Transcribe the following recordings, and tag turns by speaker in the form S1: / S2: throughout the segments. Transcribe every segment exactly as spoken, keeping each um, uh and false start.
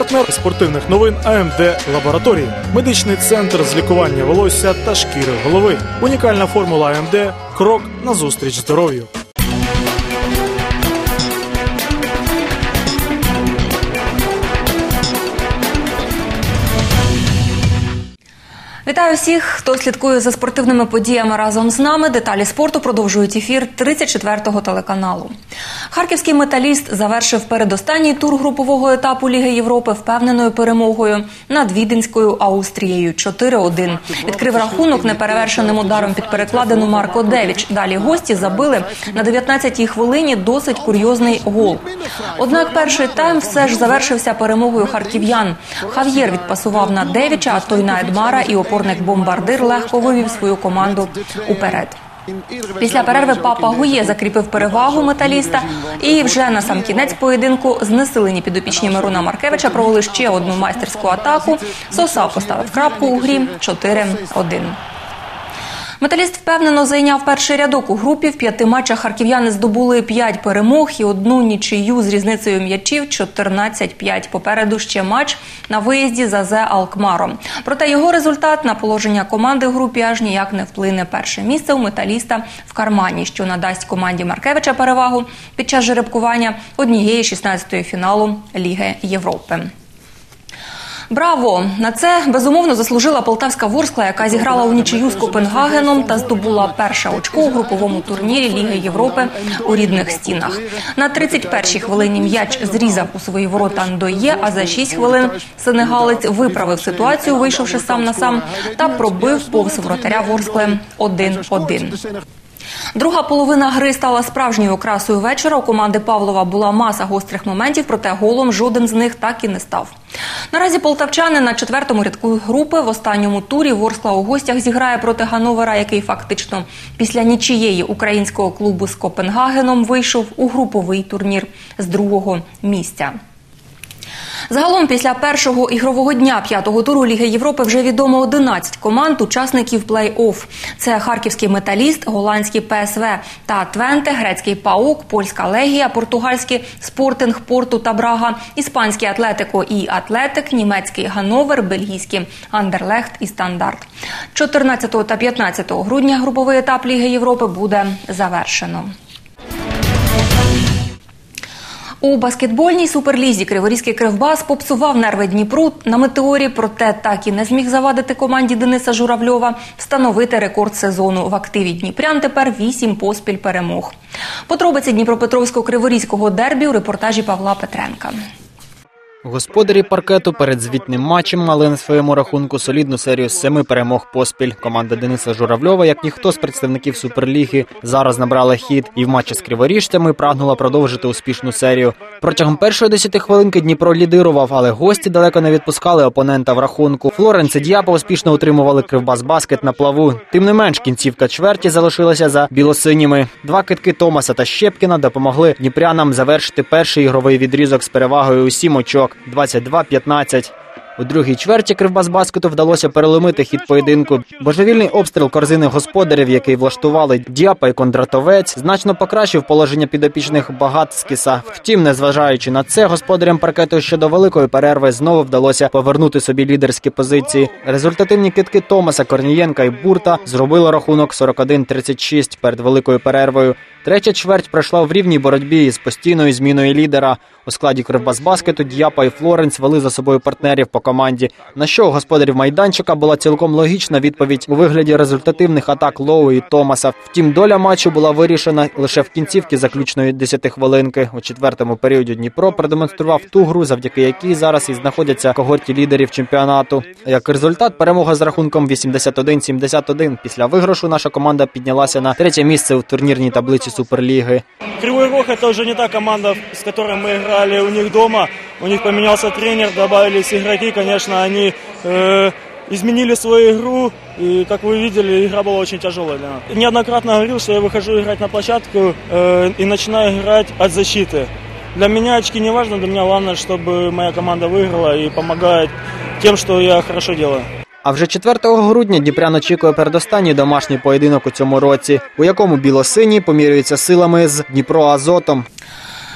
S1: Партнер спортивних новин А М Д Лабораторії. Медичний центр з лікування волосся та шкіри голови. Унікальна формула А М Д – крок назустріч здоров'ю.
S2: Вітаю всіх, хто слідкує за спортивними подіями разом з нами. Деталі спорту продовжують ефір тридцять четвертого телеканалу. Харківський «Металіст» завершив передостанній тур групового етапу Ліги Європи впевненою перемогою над Віденською Австрією чотири один. Відкрив рахунок неперевершеним ударом під перекладину Марко Девіч. Далі гості забили на дев'ятнадцятій хвилині досить курйозний гол. Однак перший тайм все ж завершився перемогою харків'ян. Хав'єр відпасував на Девіча, а той на Едмара, і опорник-бомбардир легко вивів свою команду уперед. Після перерви Папа Гує закріпив перевагу «Металіста», і вже на сам кінець поєдинку знесилені підопічні Мируна Маркевича провели ще одну майстерську атаку. Соса поставив крапку у грі чотири один. «Металіст» впевнено зайняв перший рядок у групі. В п'яти матчах харків'яни здобули п'ять перемог і одну нічию з різницею м'ячів чотирнадцять п'ять. Попереду ще матч на виїзді з А З Алкмаром. Проте його результат на положення команди в групі аж ніяк не вплине. Перше місце у «Металіста» в кармані, що надасть команді Маркевича перевагу під час жеребкування однієї шістнадцятої фіналу Ліги Європи. Браво! На це, безумовно, заслужила полтавська «Ворскла», яка зіграла у нічию з Копенгагеном та здобула перше очко у груповому турнірі Ліги Європи у рідних стінах. На тридцять першій хвилині м'яч зрізав у свої ворота Ндоє, а за шість хвилин сенегалець виправив ситуацію, вийшовши сам на сам, та пробив повз воротаря «Ворскли» один один. Друга половина гри стала справжньою окрасою вечора. У команди Павлова була маса гострих моментів, проте голом жоден з них так і не став. Наразі полтавчани на четвертому рядку групи. В останньому турі «Ворскла» у гостях зіграє проти Ганновера, який фактично після нічиєї українського клубу з Копенгагеном вийшов у груповий турнір з другого місця. Загалом після першого ігрового дня п'ятого туру Ліги Європи вже відомо одинадцять команд учасників плей-офф. Це харківський «Металіст», голландський Пе Ес Ве та Твенте, грецький ПАОК, польська Легія, португальський Спортинг, Порту та Брага, іспанський Атлетико і Атлетик, німецький Ганновер, бельгійський Андерлехт і Стандарт. чотирнадцятого та п'ятнадцятого грудня груповий етап Ліги Європи буде завершено. У баскетбольній суперлізі криворізький Кривбас попсував нерви Дніпру на «Метеорі», проте так і не зміг завадити команді Дениса Журавльова встановити рекорд сезону. В активі дніпрян тепер вісім поспіль перемог. Подробиці Дніпропетровсько-криворізького дербі у репортажі Павла Петренка.
S3: Господарі паркету перед звітним матчем мали на своєму рахунку солідну серію з семи перемог поспіль. Команда Дениса Журавльова, як ніхто з представників Суперліги, зараз набрала хід і в матчі з криворіжцями прагнула продовжити успішну серію. Протягом першої десяти хвилинки Дніпро лідирував, але гості далеко не відпускали опонента в рахунку. Флоренс і Д'япа успішно утримували Кривбас-баскет на плаву. Тим не менш, кінцівка чверті залишилася за білосиніми. Два кидки Томаса та Щепкіна допомогли дніпрянам завершити перший ігровий відрізок з перевагою у сім очок. двадцять два п'ятнадцять. У другій чверті Кривбас-баскету вдалося переломити хід поєдинку. Божевільний обстріл корзини господарів, який влаштували Д'япа і Кондратовець, значно покращив положення підопічних Багацкіса. Втім, незважаючи на це, господарям паркету ще до великої перерви знову вдалося повернути собі лідерські позиції. Результативні кидки Томаса, Корнієнка і Бурта зробили рахунок сорок один тридцять шість перед великою перервою. Третя чверть пройшла в рівній боротьбі із постійною зміною лідера. У складі Кривбас-баскету Д'япа і Флоренс вели за собою партнерів по команді, на що у господарів майданчика була цілком логічна відповідь у вигляді результативних атак Лоу і Томаса. Втім, доля матчу була вирішена лише в кінцівці заключної десятихвилинки. У четвертому періоді Дніпро продемонстрував ту гру, завдяки якій зараз і знаходяться в когорті лідерів чемпіонату. Як результат, перемога з рахунком вісімдесят один сімдесят один. Після виграшу наша команда піднялася на третє місце у турнірній таблиці Суперлиги.
S4: Кривой Рог – это уже не та команда, с которой мы играли у них дома. У них поменялся тренер, добавились игроки. Конечно, они э, изменили свою игру. И, как вы видели, игра была очень тяжелая для нас. Неоднократно говорил, что я выхожу играть на площадку э, и начинаю играть от защиты. Для меня очки не важно, для меня главное, чтобы моя команда выиграла и помогает тем, что я хорошо делаю.
S3: А вже четвертого грудня Дніпрян очікує передостанній домашній поєдинок у цьому році, у якому білосині помірюються силами з Дніпро-Азотом.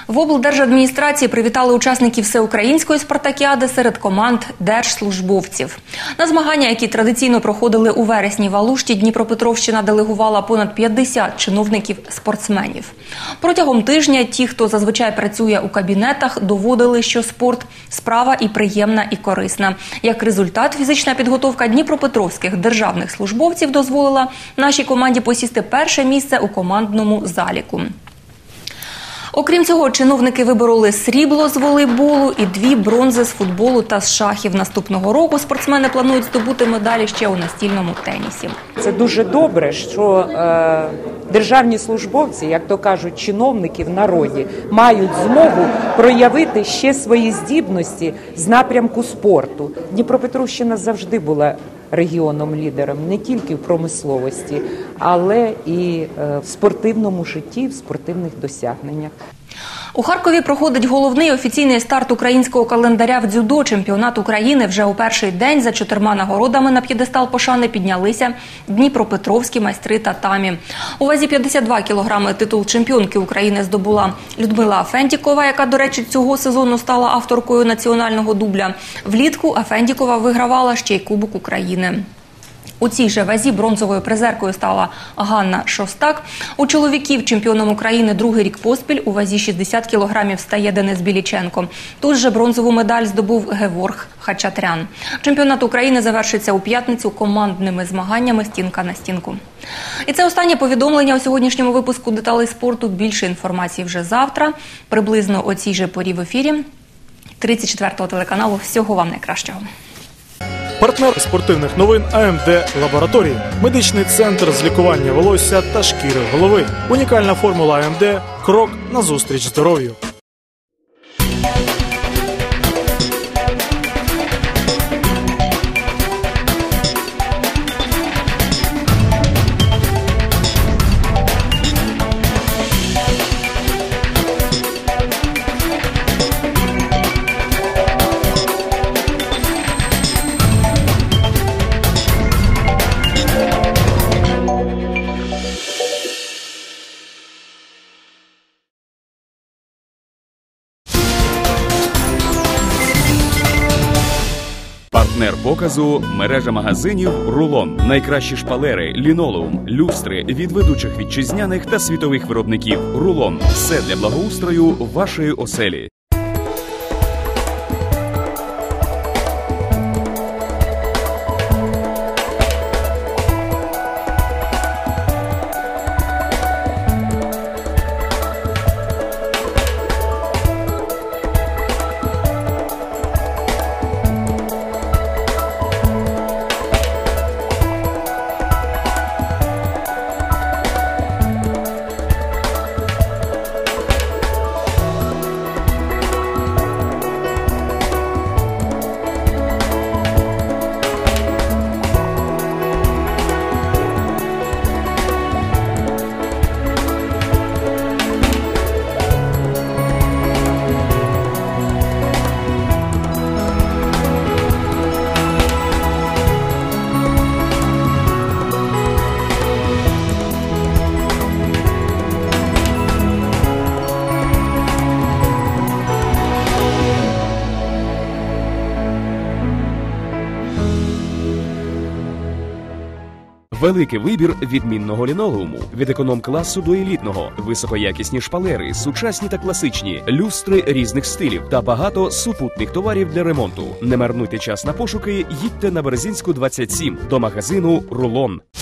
S2: В облдержадміністрації привітали учасників всеукраїнської спартакіади серед команд держслужбовців. На змагання, які традиційно проходили у вересні в Алушті, Дніпропетровщина делегувала понад п'ятдесят чиновників-спортсменів. Протягом тижня ті, хто зазвичай працює у кабінетах, доводили, що спорт – справа і приємна, і корисна. Як результат, фізична підготовка дніпропетровських державних службовців дозволила нашій команді посісти перше місце у командному заліку. Окрім цього, чиновники вибороли срібло з волейболу і дві бронзи з футболу та з шахів. Наступного року спортсмени планують здобути медалі ще у настільному тенісі.
S5: Це дуже добре, що е, державні службовці, як то кажуть, чиновники в народі, мають змогу проявити ще свої здібності з напрямку спорту. Дніпропетровщина завжди була регіоном-лідером не тільки в промисловості, але і в спортивному житті, в спортивних досягненнях.
S2: У Харкові проходить головний офіційний старт українського календаря в дзюдо. Чемпіонат України вже у перший день за чотирма нагородами на п'єдестал пошани піднялися дніпропетровські майстри татамі. У вазі п'ятдесят два кілограми титул чемпіонки України здобула Людмила Афендікова, яка, до речі, цього сезону стала авторкою національного дубля. Влітку Афендікова вигравала ще й Кубок України. У цій же вазі бронзовою призеркою стала Ганна Шостак. У чоловіків чемпіоном України другий рік поспіль у вазі шістдесят кілограмів стає Денис Біліченко. Тут же бронзову медаль здобув Геворг Хачатрян. Чемпіонат України завершиться у п'ятницю командними змаганнями стінка на стінку. І це останнє повідомлення у сьогоднішньому випуску «Деталей спорту». Більше інформації вже завтра, приблизно о цій же порі в ефірі тридцять четвертого телеканалу. Всього вам найкращого.
S1: Партнер спортивних новин А М Д Лабораторії. Медичний центр з лікування волосся та шкіри голови. Унікальна формула А М Д – крок назустріч здоров'ю.
S6: Партнер показу – мережа магазинів «Рулон». Найкращі шпалери, лінолеум, люстри від ведучих вітчизняних та світових виробників. «Рулон» – все для благоустрою вашої оселі. Великий вибір відмінного лінолеуму. Від економ-класу до елітного. Високоякісні шпалери, сучасні та класичні, люстри різних стилів та багато супутних товарів для ремонту. Не марнуйте час на пошуки, їдьте на Березинську, двадцять сім до магазину «Рулон».